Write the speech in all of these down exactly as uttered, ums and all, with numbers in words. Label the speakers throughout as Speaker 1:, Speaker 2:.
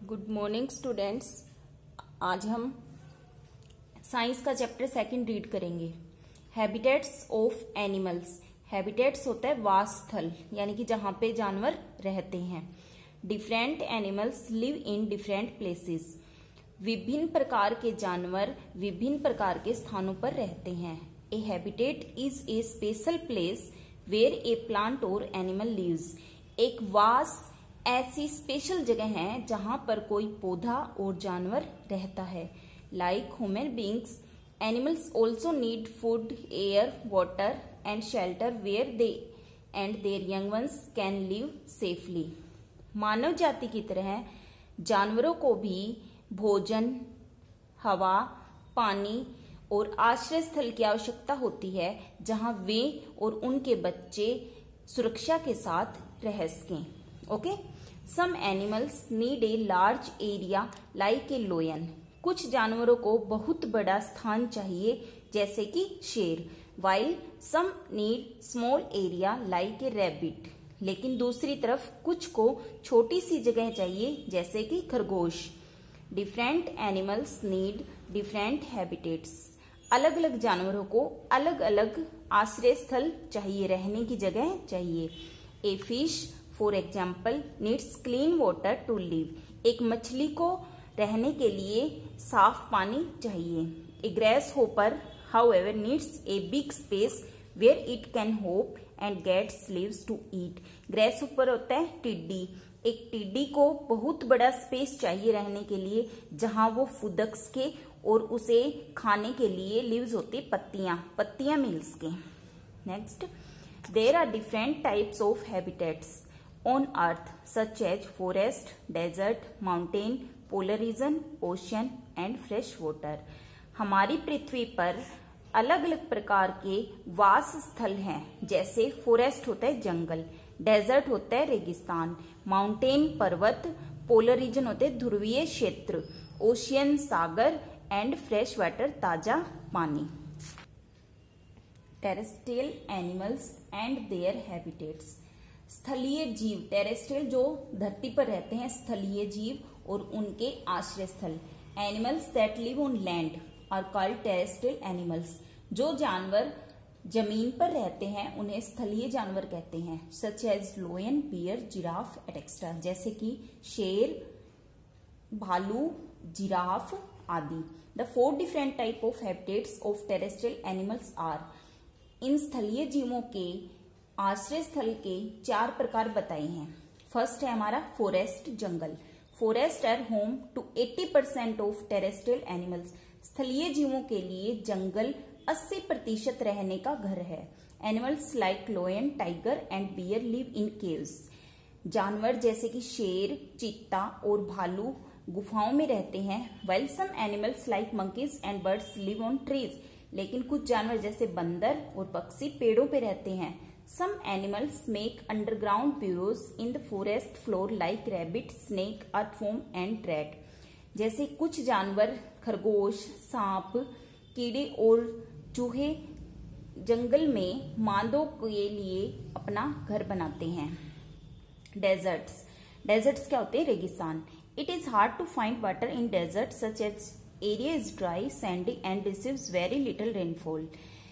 Speaker 1: Good morning students. आज हम science का चैप्टर सेकंड रीड करेंगे। Habitats of animals. हैबिटेट्स होता है वासस्थल, यानी कि जहां पे जानवर रहते हैं। Different animals live in different places. विभिन्न प्रकार के जानवर विभिन्न प्रकार के स्थानों पर रहते हैं। A habitat is a special place where a plant और एनिमल लिव्स। एक वास ऐसी स्पेशल जगह है जहां पर कोई पौधा और जानवर रहता है। Like human beings, animals also need food, air, water and shelter where they and their young ones can live safely. मानव जाति की तरह जानवरों को भी भोजन, हवा, पानी और आश्रय स्थल की आवश्यकता होती है जहां वे और उनके बच्चे सुरक्षा के साथ रह सकें। Okay, some animals need a large area like a lion. कुछ जानवरों को बहुत बड़ा स्थान चाहिए जैसे कि शेर। While some need small area like a rabbit. लेकिन दूसरी तरफ कुछ को छोटी सी जगह चाहिए जैसे कि खरगोश। Different animals need different habitats. अलग अलग जानवरों को अलग अलग आश्रय स्थल चाहिए, रहने की जगह चाहिए। A fish for example needs clean water to live. एक मछली को रहने के लिए साफ पानी चाहिए। A grasshopper however needs a big space where it can hop and gets leaves to eat. Grasshopper होता है टिड्डी। एक टिड्डी को बहुत बड़ा स्पेस चाहिए रहने के लिए जहां वो फुदक सके और उसे खाने के लिए लीव्स होती पत्तियां पत्तियां मिल सके। Next, there are different types of habitats on earth such as forest, desert, mountain, polar region, ocean and fresh water। हमारी पृथ्वी पर अलग अलग प्रकार के वास स्थल हैं, जैसे फॉरेस्ट होता है जंगल, डेजर्ट होता है रेगिस्तान, माउंटेन पर्वत, पोलर रीजन होते हैं ध्रुवीय क्षेत्र, ओशियन सागर एंड फ्रेश वाटर ताजा पानी। Terrestrial animals and their habitats. स्थलीय जीव, टेरेस्ट्रियल जो धरती पर रहते हैं, स्थलीय जीव और उनके आश्रय स्थल। Animals that live on land are called terrestrial animals. जो जानवर जमीन पर रहते हैं उन्हें स्थलीय जानवर कहते हैं। Such as lion, bear, giraffe etcetera. जैसे कि शेर, भालू, जिराफ आदि। The four different type of habitats of terrestrial animals are. इन स्थलीय जीवों के आश्रय स्थल के चार प्रकार बताए हैं। फर्स्ट है हमारा फॉरेस्ट, जंगल। Forest are home to eighty percent of terrestrial animals. स्थलीय जीवों के लिए जंगल अस्सी प्रतिशत रहने का घर है। Animals like lion, tiger and bear live in caves. जानवर जैसे कि शेर, चीता और भालू गुफाओं में रहते हैं। While some animals like monkeys and birds live on trees. लेकिन कुछ जानवर जैसे बंदर और पक्षी पेड़ों पे रहते हैं। Some animals make underground burrows in the forest floor like rabbit, snake, earthworm and rat। जैसे कुछ जानवर खरगोश, सांप, कीड़े और चूहे जंगल में मादों के लिए अपना घर बनाते हैं। डेजर्ट्स। डेजर्ट्स क्या होते हैं? रेगिस्तान। It is hard to find water in deserts such as area is dry, sandy and receives very little rainfall।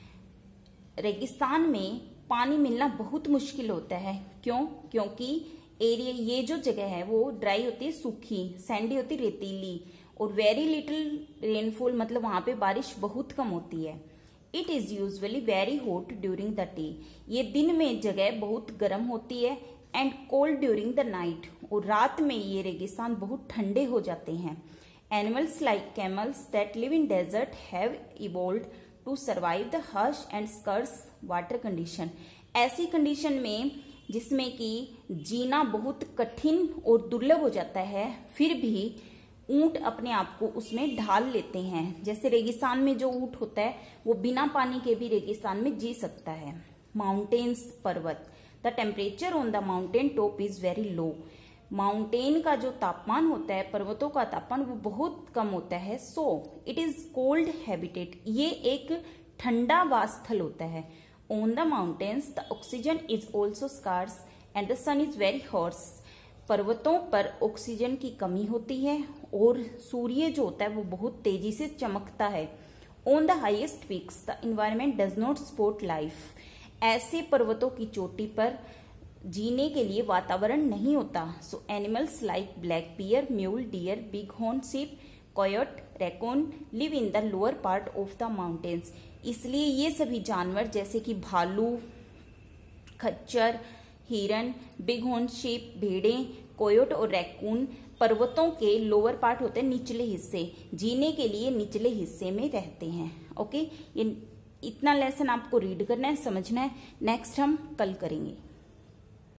Speaker 1: रेगिस्तान में पानी मिलना बहुत मुश्किल होता है। क्यों? क्योंकि एरिया, ये जो जगह है वो ड्राई होती है, सूखी, सैंडी होती है, रेतीली, और वेरी लिटिल रेनफॉल मतलब वहां पे बारिश बहुत कम होती है। It is usually very hot during the day. ये दिन में जगह बहुत गर्म होती है। And cold during the night, और रात में ये रेगिस्तान बहुत ठंडे हो जाते हैं। Animals like camels that live in desert have evolved to survive the harsh and scarce water condition. ऐसी कंडीशन में जिसमें कि जीना बहुत कठिन और दुर्लभ हो जाता है, फिर भी ऊंट अपने आप को उसमें ढाल लेते हैं। जैसे रेगिस्तान में जो ऊंट होता है वो बिना पानी के भी रेगिस्तान में जी सकता है। माउंटेन्स, पर्वत। The temperature on the mountain top is very low. Mountain का जो तापमान होता है, पर्वतों का तापमान, वो बहुत कम होता है। So it is cold habitat. ये एक ठंडा वासस्थल होता है। On the mountains the oxygen is also scarce and the sun is very hot. पर्वतों पर ऑक्सीजन की कमी होती है और सूर्य जो होता है वो बहुत तेजी से चमकता है। On the highest peaks the environment does not support life. ऐसे पर्वतों की चोटी पर जीने के लिए वातावरण नहीं होता। So animals like black bear, mule, deer, big horn sheep, coyote, raccoon live in the lower part of the mountains. इसलिए ये सभी जानवर जैसे कि भालू, खच्चर, हिरन, बिग हॉर्न शीप, भेड़ें, कोयोट और रैकून पर्वतों के लोअर पार्ट होते हैं, निचले हिस्से, जीने के लिए निचले हिस्से में रहते हैं। ओके, ये इतना लेसन आपको रीड करना है, समझना है। नेक्स्ट हम कल करेंगे।